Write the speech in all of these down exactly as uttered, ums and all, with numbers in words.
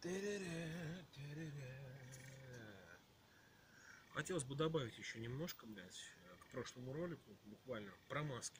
Хотелось бы добавить еще немножко, блядь, к прошлому ролику, буквально, про маски.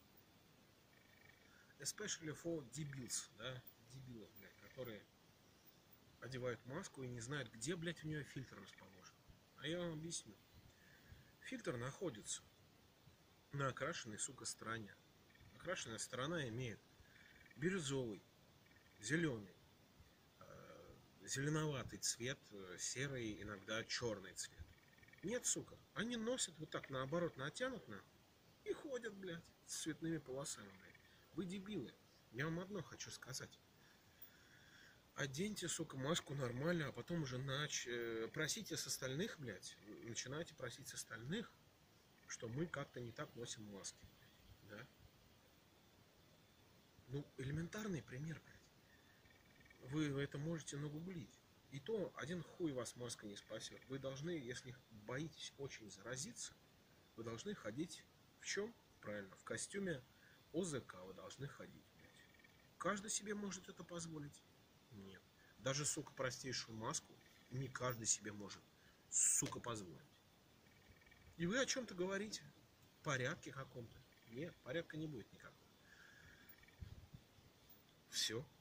Especially for debiles, да, дебилов, блядь, которые одевают маску и не знают, где, блядь, у нее фильтр расположен. А я вам объясню. Фильтр находится на окрашенной, сука, стороне. Окрашенная сторона имеет бирюзовый, зеленый, э, зеленоватый цвет, серый, иногда черный цвет. Нет, сука, они носят вот так наоборот, натянут на и ходят, блядь, с цветными полосами, блядь. Вы дебилы. Я вам одно хочу сказать. Оденьте, сука, маску нормально, а потом уже нач... просите с остальных, блядь, начинайте просить с остальных, что мы как-то не так носим маски. Да? Ну, элементарный пример, блядь. Вы это можете нагуглить. И то один хуй вас маска не спасет. Вы должны, если боитесь очень заразиться, вы должны ходить в чем? Правильно, в костюме ОЗК вы должны ходить, блядь. Каждый себе может это позволить? Нет. Даже, сука, простейшую маску не каждый себе может, сука, позволить. И вы о чем-то говорите? Порядке каком-то? Нет, порядка не будет никакого. Все.